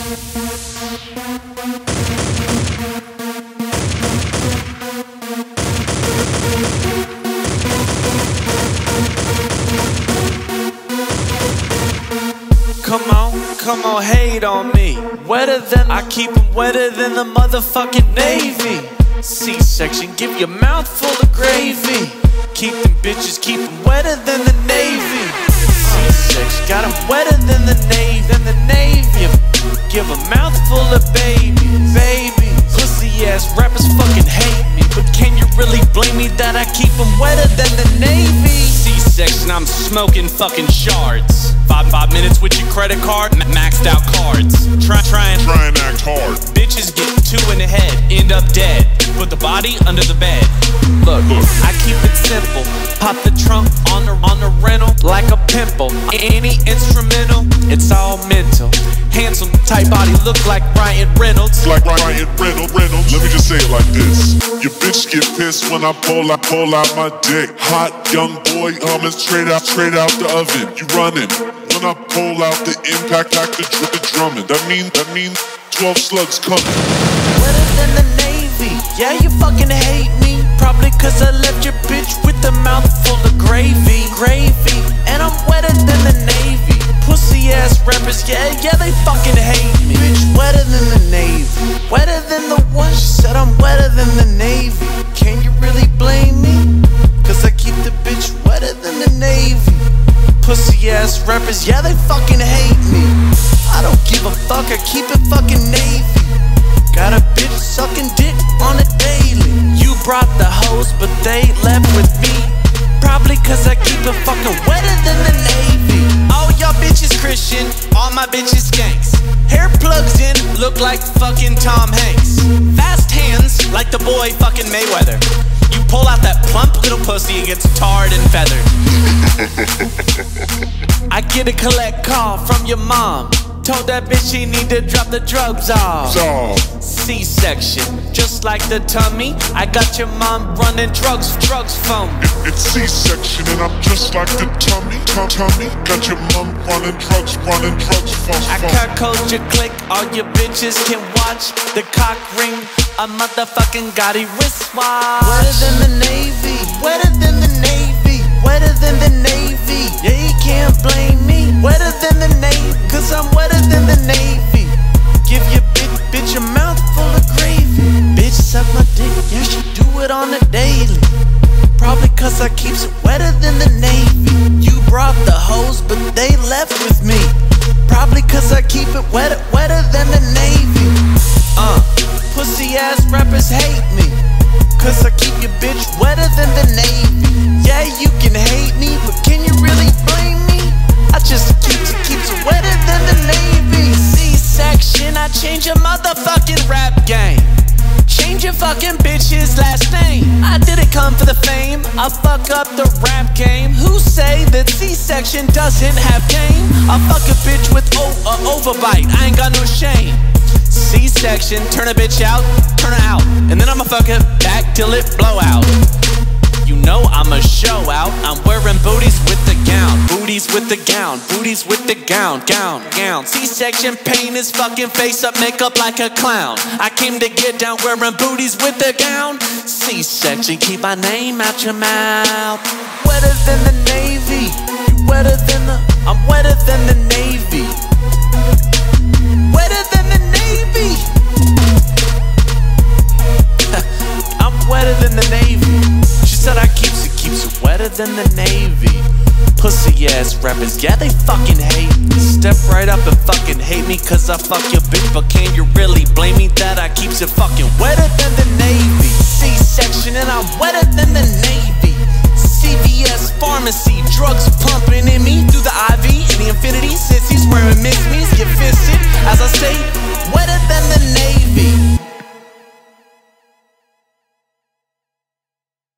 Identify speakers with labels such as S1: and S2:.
S1: Come on, hate on me. Wetter than, I keep them wetter than the motherfucking Navy. C-section, give your mouth full of gravy. Keep them bitches, keep them wetter than the Navy. C-section, got them wetter than the Navy. Give a mouth full of baby. Pussy ass rappers fucking hate me, but can you really blame me that I keep them wetter than the Navy? C-section, I'm smoking fucking shards. 5 minutes with your credit card, maxed out cards. Try and act hard. Bitches get 2 in the head, end up dead. Put the body under the bed. Look, I keep it simple. Pop the trunk on the rental like a pimple. Any instrumental, it's all mental. Handsome, tight body, look like Ryan Reynolds.
S2: Like Ryan Reynolds. Let me just say it like this. Your bitch get pissed when I pull out my dick. Hot young boy humming straight out the oven. You running. When I pull out the impact, the drumming. That mean 12 slugs coming.
S1: Wetter than the Navy. Yeah, you fucking hate me. Probably cause I left your bitch with a mouth full of gravy. And I'm wetter than the Navy. Pussy ass rappers, yeah, they fucking hate me. Bitch, wetter than the Navy. Wetter than the one, she said I'm wetter than the Navy. Can you really blame me? Cause I keep the bitch wetter than the Navy. Pussy ass rappers, yeah, they fucking hate me. I don't give a fuck, I keep it fucking Navy. Got a bitch sucking dick on a daily. You brought the hoes, but they left with me. Probably cause I keep it fucking wetter than the Navy. All y'all bitches Christian, all my bitches skanks. Hair plugs in, look like fucking Tom Hanks. Fast hands, like the boy fucking Mayweather. You pull out that plump little pussy, it gets tarred and feathered. I get a collect call from your mom. Told that bitch she need to drop the drugs off. C-section, just like the tummy. I got your mom running drugs for me.
S2: It's C-section and I'm just like the tummy. Got your mom running drugs for me.
S1: I cut code your click, all your bitches can watch the cock ring. A motherfucking Gotti wristwatch. Wetter than the Navy. Wetter than the Navy. Wetter than the Navy. Yeah, you can't blame me. Wetter than the Navy, cause I'm wetter than the Navy. Give your bitch a mouth full of gravy. Bitch suck my dick, yeah, she do it on the daily. Probably cause I keeps it wetter than the Navy. You brought the hoes, but they left with me. Probably cause I keep it wetter than the Navy. Pussy ass rappers hate me, cause I keep your bitch wetter than the Navy. Yeah, you can hate me, but can you really blame me? I just keeps it wetter than the Navy. C-section, I change your motherfucking rap game. Change your fucking bitch's last name. I didn't come for the fame, I fuck up the rap game. Who say that C-section doesn't have game? I fuck a bitch with overbite, I ain't got no shame. C-section, turn a bitch out, turn her out, and then I'ma fuck it back till it blow out. You know I'ma show out, I'm wearing booties with the gown. Booties with the gown, booties with the gown. C-section, paint his fucking face up, makeup like a clown. I came to get down wearing booties with the gown. C-section, keep my name out your mouth. Wetter than the Navy, you wetter than the, I'm wetter than the Navy. Wetter than the Navy. I'm wetter than the Navy. She said I keeps it wetter than the Navy. Pussy ass rappers, yeah, they fucking hate me. Step right up and fucking hate me cause I fuck your bitch. But can you really blame me that I keeps it fucking wetter than the Navy? C-section and I'm wetter